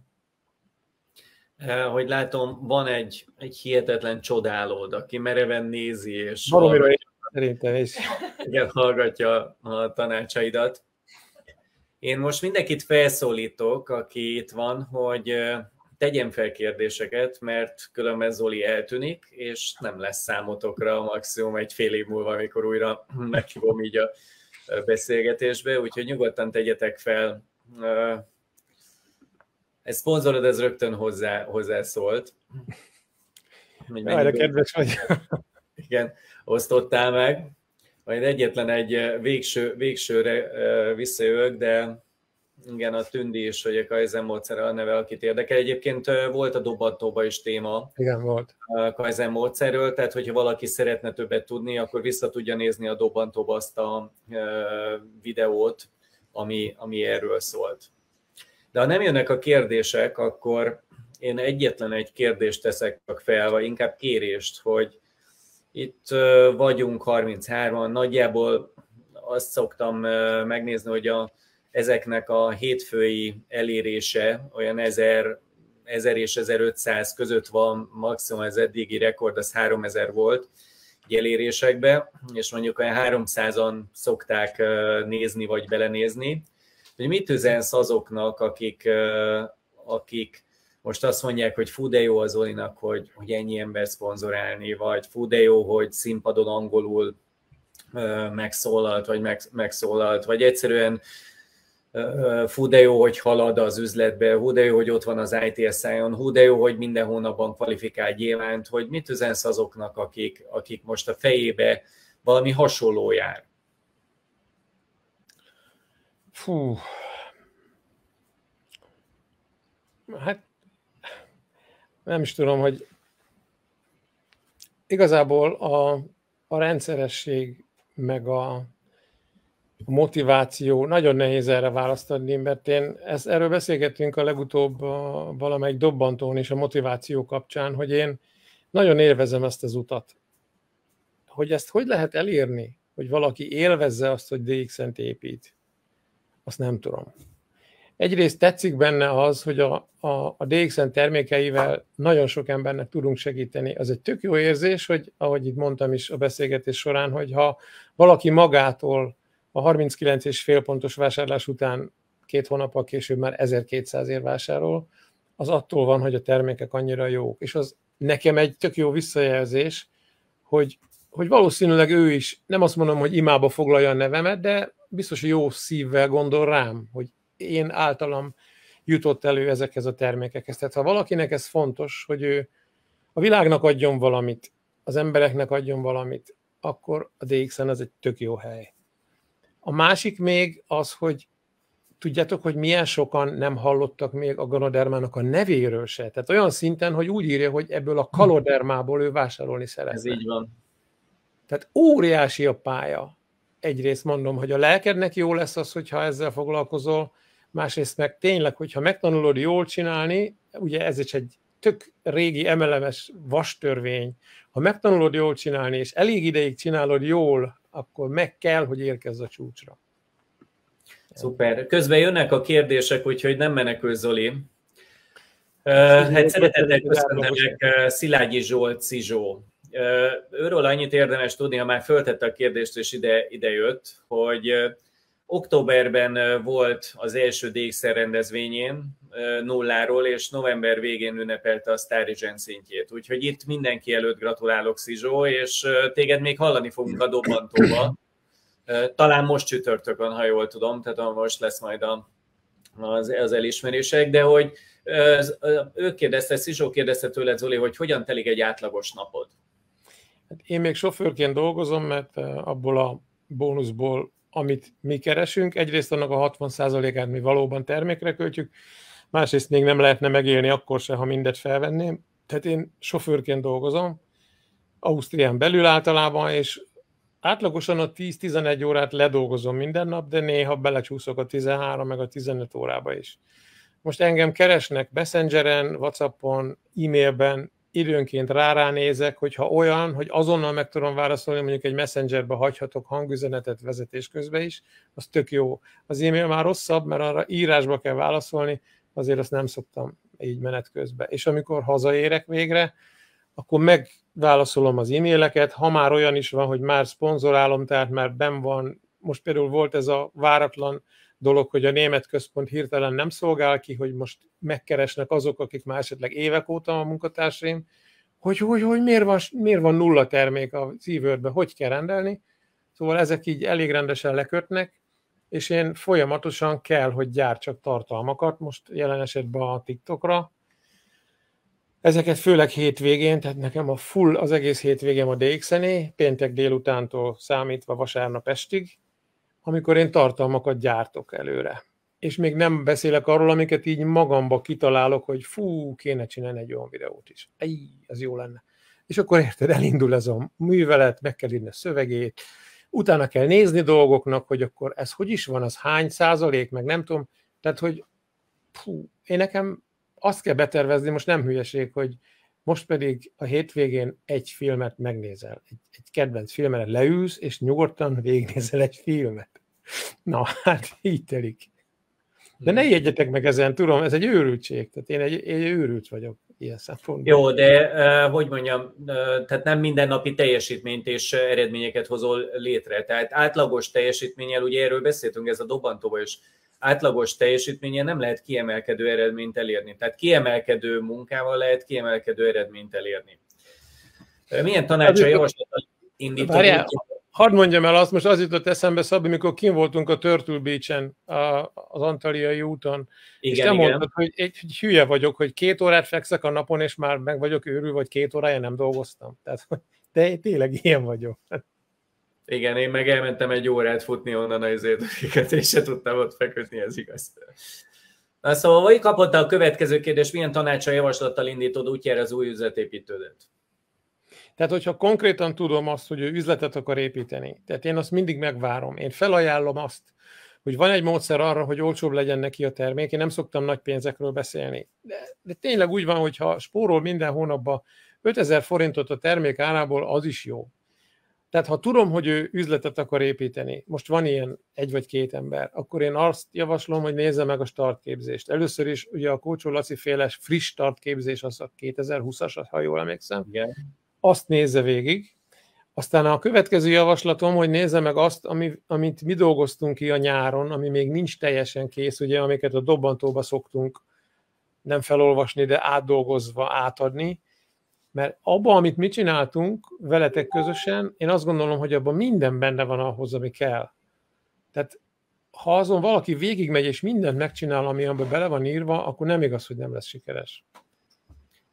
Hogy látom, van egy hihetetlen csodálód, aki mereven nézi, és szerintem is. Igen, hallgatja a tanácsaidat. Én most mindenkit felszólítok, aki itt van, hogy tegyen fel kérdéseket, mert különben Zoli eltűnik, és nem lesz számotokra maximum egy fél év múlva, amikor újra meghívom így a beszélgetésbe, úgyhogy nyugodtan tegyetek fel. Ez szponzorod, ez rögtön hozzászólt. Jaj, kedves vagy. Igen, osztottál meg. Majd egyetlen egy végsőre visszajövök, de igen, a Tündi is, hogy a Kaizen módszer a neve, akit érdekel. Egyébként volt a Dobbantóban is téma. Igen, volt. A Kaizen módszerről, tehát hogyha valaki szeretne többet tudni, akkor vissza tudja nézni a Dobbantóba azt a videót, ami erről szólt. De ha nem jönnek a kérdések, akkor én egyetlen egy kérdést teszek fel, vagy inkább kérést, hogy itt vagyunk 33-an, nagyjából azt szoktam megnézni, hogy ezeknek a hétfői elérése olyan 1000 és 1500 között van, maximum az eddigi rekord, az 3000 volt elérésekben, és mondjuk olyan 300-an szokták nézni vagy belenézni. Hogy mit üzensz azoknak, akik most azt mondják, hogy fú, de jó az Zolinak, hogy ennyi ember szponzorálni, vagy fú, de jó, hogy színpadon angolul megszólalt, vagy egyszerűen fú, de jó, hogy halad az üzletbe, hú, de jó, hogy ott van az ITSI-on, hú, de jó, hogy minden hónapban kvalifikál gyémánt, hogy mit üzensz azoknak, akik most a fejébe valami hasonló jár? Fú. Hát nem is tudom, hogy igazából a rendszeresség meg a motiváció, nagyon nehéz erre választ adni, mert erről beszélgettünk a legutóbb valamelyik Dobbantón és a motiváció kapcsán, hogy én nagyon élvezem ezt az utat. Hogy ezt hogy lehet elérni, hogy valaki élvezze azt, hogy DX-ent épít, azt nem tudom. Egyrészt tetszik benne az, hogy a DXN termékeivel nagyon sok embernek tudunk segíteni. Az egy tök jó érzés, hogy ahogy itt mondtam is a beszélgetés során, hogy ha valaki magától a 39,5 pontos vásárlás után 2 hónappal később már 1200-ért vásárol, az attól van, hogy a termékek annyira jók. És az nekem egy tök jó visszajelzés, hogy valószínűleg ő is, nem azt mondom, hogy imába foglalja a nevemet, de biztos jó szívvel gondol rám, hogy én általam jutott elő ezekhez a termékekhez. Tehát ha valakinek ez fontos, hogy ő a világnak adjon valamit, az embereknek adjon valamit, akkor a DXN az egy tök jó hely. A másik még az, hogy tudjátok, hogy milyen sokan nem hallottak még a Ganodermának a nevéről se. Tehát olyan szinten, hogy úgy írja, hogy ebből a Kalodermából ő vásárolni szeretne. Ez így van. Tehát óriási a pálya. Egyrészt mondom, hogy a lelkednek jó lesz az, hogyha ezzel foglalkozol, másrészt meg tényleg, hogyha megtanulod jól csinálni, ugye ez is egy tök régi emelemes vastörvény, ha megtanulod jól csinálni, és elég ideig csinálod jól, akkor meg kell, hogy érkezz a csúcsra. Szuper. Közben jönnek a kérdések, úgyhogy nem menekül, Zoli. Hát szeretettel köszönöm Szilágyi Zsolt Szizsó. Őről annyit érdemes tudni, ha már föltette a kérdést, és ide jött, hogy októberben volt az első DXR rendezvényén nulláról, és november végén ünnepelte a Star Region szintjét. Úgyhogy itt mindenki előtt gratulálok, Szizsó, és téged még hallani fogunk a dobbantóba. Talán most csütörtökön, ha jól tudom, tehát most lesz majd az elismerések, de hogy ő kérdezte, Szizsó kérdezte tőled, Zoli, hogy hogyan telik egy átlagos napod? Én még sofőrként dolgozom, mert abból a bónuszból, amit mi keresünk, egyrészt annak a 60%-át mi valóban termékre költjük, másrészt még nem lehetne megélni akkor se, ha mindet felvenném. Tehát én sofőrként dolgozom, Ausztrián belül általában, és átlagosan a 10-11 órát ledolgozom minden nap, de néha belecsúszok a 13 meg a 15 órába is. Most engem keresnek Messengeren, WhatsAppon, e-mailben, időnként ránézek, hogyha olyan, hogy azonnal meg tudom válaszolni, mondjuk egy Messengerbe hagyhatok hangüzenetet vezetés közben is, az tök jó. Az e-mail már rosszabb, mert arra írásba kell válaszolni, azért azt nem szoktam így menet közben. És amikor hazaérek végre, akkor megválaszolom az e-maileket, ha már olyan is van, hogy már szponzorálom, tehát már benn van, most például volt ez a váratlan dolog, hogy a német központ hirtelen nem szolgál ki, hogy most megkeresnek azok, akik már esetleg évek óta a munkatársaim, hogy miért van nulla termék a Seawordben, hogy kell rendelni. Szóval ezek így elég rendesen lekötnek, és én folyamatosan kell, hogy gyártsak tartalmakat, most jelen esetben a TikTokra. Ezeket főleg hétvégén, tehát nekem az egész hétvégém a DXN-é, péntek délutántól számítva vasárnap estig, amikor én tartalmakat gyártok előre. És még nem beszélek arról, amiket így magamba kitalálok, hogy kéne csinálni egy olyan videót is. Ez jó lenne. És akkor érted, elindul ez a művelet, meg kell írni a szövegét, utána kell nézni dolgoknak, hogy akkor ez hogy is van, az hány százalék, meg nem tudom. Tehát, hogy én nekem azt kell betervezni, most nem hülyeség, hogy most pedig a hétvégén egy filmet megnézel. Egy kedvenc filmet leülsz, és nyugodtan végignézel egy filmet. Na, hát így telik. De ne jegyetek meg ezen, tudom, ez egy őrültség. Tehát én egy őrült vagyok ilyen szempontból. Jó, de hogy mondjam, tehát nem mindennapi teljesítményt és eredményeket hozol létre. Tehát átlagos teljesítménnyel, ugye erről beszéltünk, ez a dobbantóban is, átlagos teljesítménnyel nem lehet kiemelkedő eredményt elérni. Tehát kiemelkedő munkával lehet kiemelkedő eredményt elérni. Milyen tanácsa javaslattal indítani? Hadd mondjam el azt, most az jutott eszembe, Szabi, amikor kint voltunk a Turtle Beach-en, az Antalyaui úton, igen, és te mondtad, hogy egy hülye vagyok, hogy 2 órát fekszek a napon, és már meg vagyok őrül, vagy 2 órája nem dolgoztam. Tehát, de tényleg ilyen vagyok. Igen, én meg elmentem 1 órát futni onnan az érdekeket, és se tudtam ott feküdni, ez igaz. Na, szóval, vagy kapott a következő kérdés, milyen tanácsa javaslattal indítod útjára az új üzletépítődet? Tehát, hogyha konkrétan tudom azt, hogy ő üzletet akar építeni, tehát én azt mindig megvárom. Én felajánlom azt, hogy van egy módszer arra, hogy olcsóbb legyen neki a termék. Én nem szoktam nagy pénzekről beszélni. De tényleg úgy van, hogy ha spórol minden hónapban 5000 forintot a termék árából, az is jó. Tehát ha tudom, hogy ő üzletet akar építeni, most van ilyen 1 vagy 2 ember, akkor én azt javaslom, hogy nézze meg a startképzést. Először is ugye a Kócsó Laci féles friss startképzés, az a 2020-as, ha jól emlékszem. Igen. Azt nézze végig. Aztán a következő javaslatom, hogy nézze meg azt, amit mi dolgoztunk ki a nyáron, ami még nincs teljesen kész, ugye, amiket a dobbantóba szoktunk nem felolvasni, de átdolgozva átadni. Mert abban, amit mi csináltunk veletek közösen, én azt gondolom, hogy abban minden benne van ahhoz, ami kell. Tehát ha azon valaki végigmegy és mindent megcsinál, ami abban bele van írva, akkor nem igaz, hogy nem lesz sikeres.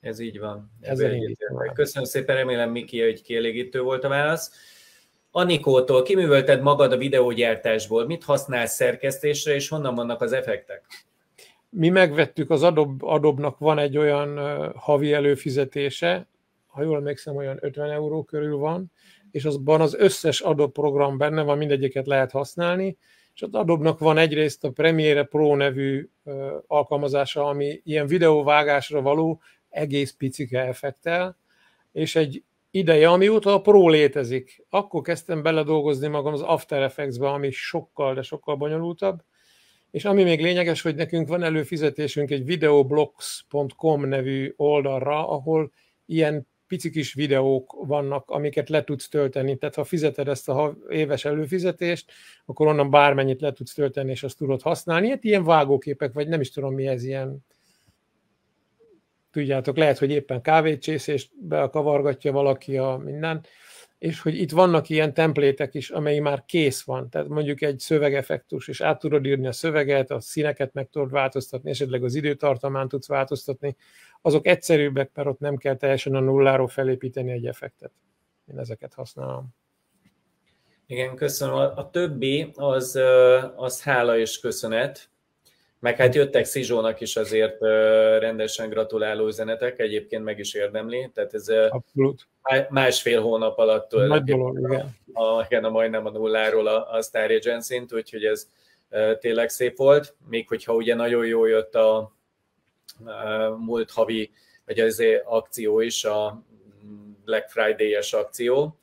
Ez így van. Ezzel Köszönöm szépen, remélem Miki, hogy kielégítő volt a válasz. Anikótól, kiművelted magad a videógyártásból, mit használsz szerkesztésre, és honnan vannak az effektek? Mi megvettük az Adobe-nak van egy olyan havi előfizetése, ha jól emlékszem, olyan 50 euró körül van, és azban az összes Adobe program benne van, mindegyiket lehet használni, és az Adobe-nak van egyrészt a Premiere Pro nevű alkalmazása, ami ilyen videóvágásra való egész picike effektel, és egy ideje, amióta a Pro létezik. Akkor kezdtem beledolgozni magam az After Effects-be, ami sokkal, de sokkal bonyolultabb, és ami még lényeges, hogy nekünk van előfizetésünk egy videoblocks.com nevű oldalra, ahol ilyen pici kis videók vannak, amiket le tudsz tölteni. Tehát ha fizeted ezt a éves előfizetést, akkor onnan bármennyit le tudsz tölteni, és azt tudod használni. Hát ilyen vágóképek, vagy nem is tudom mi ez, ilyen, tudjátok, lehet, hogy éppen kávécsészést bekavargatja valaki a minden, és hogy itt vannak ilyen templétek is, amely már kész van. Tehát mondjuk egy szövegeffektus, és át tudod írni a szöveget, a színeket meg tudod változtatni, esetleg az időtartamán tudsz változtatni. Azok egyszerűbbek, mert ott nem kell teljesen a nulláról felépíteni egy effektet. Én ezeket használom. Igen, köszönöm. A többi az hála és köszönet. Meg hát jöttek Szizsónak is azért rendesen gratuláló üzenetek, egyébként meg is érdemli. Tehát ez abszolút. Másfél hónap alatt nagy dolog, igen. Majdnem a nulláról a Star Agency-t, úgyhogy ez tényleg szép volt. Még hogyha ugye nagyon jól jött a múlt havi, vagy az akció is, a Black Friday-es akció.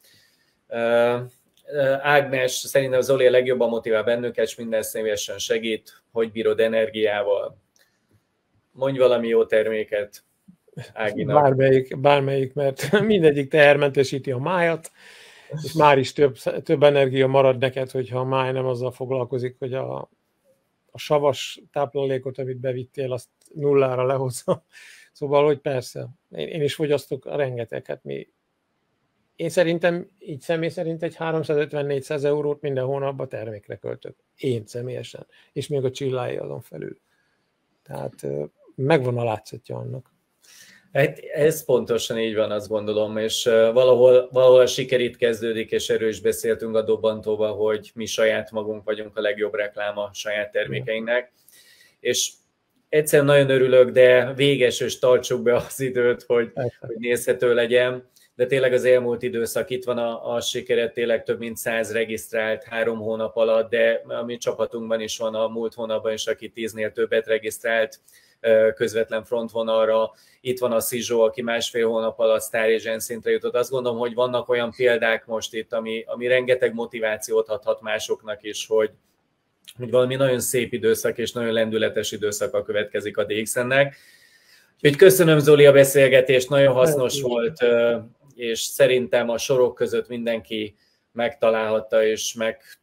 Ágnes, szerintem Zoli a legjobban motivál bennünket, és minden személyesen segít, hogy bírod energiával. Mondj valami jó terméket Áginak. Bármelyik, mert mindegyik tehermentesíti a májat, és már is több energia marad neked, hogyha a máj nem azzal foglalkozik, hogy a savas táplálékot, amit bevittél, azt nullára lehozza. Szóval, hogy persze, én is fogyasztok rengeteget. Én szerintem, így személy szerint egy 350-400 eurót minden hónapban termékre költök. Én személyesen. És még a csillái azon felül. Tehát megvan a látszatja annak. Hát ez pontosan így van, azt gondolom, és valahol a siker itt kezdődik, és erről is beszéltünk a Dobbantóval, hogy mi saját magunk vagyunk a legjobb reklám a saját termékeinknek. És egyszerűen nagyon örülök, de véges, és tartsuk be az időt, hogy nézhető legyen. De tényleg az elmúlt időszak, itt van a sikeret, tényleg több mint 100 regisztrált 3 hónap alatt, de a mi csapatunkban is van a múlt hónapban is, aki 10-nél többet regisztrált közvetlen frontvonalra. Itt van a Szizsó, aki másfél hónap alatt Star Agency-re jutott. Azt gondolom, hogy vannak olyan példák most itt, ami rengeteg motivációt adhat másoknak is, hogy valami nagyon szép időszak és nagyon lendületes időszaka következik a DXN-nek. Úgyhogy köszönöm, Zoli, a beszélgetést, nagyon hasznos volt, és szerintem a sorok között mindenki megtalálhatta és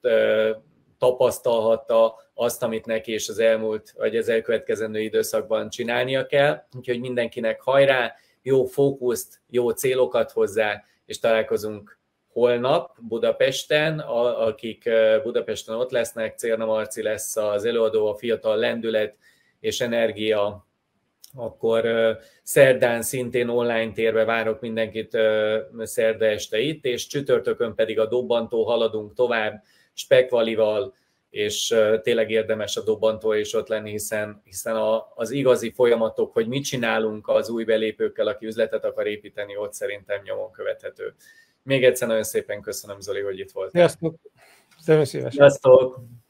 megtapasztalhatta azt, amit neki és az elmúlt, vagy az elkövetkezendő időszakban csinálnia kell. Úgyhogy mindenkinek hajrá, jó fókuszt, jó célokat hozzá, és találkozunk holnap Budapesten, akik Budapesten ott lesznek, Czérna Marci lesz az előadó, a Fiatal Lendület és Energia. Akkor szerdán szintén online térbe várok mindenkit szerda este itt, és csütörtökön pedig a Dobbantó, haladunk tovább Spekvalival, és tényleg érdemes a Dobbantó is ott lenni, hiszen az igazi folyamatok, hogy mit csinálunk az új belépőkkel, aki üzletet akar építeni, ott szerintem nyomon követhető. Még egyszer nagyon szépen köszönöm, Zoli, hogy itt voltál. Sziasztok! Szépen szívesen! Sziasztok!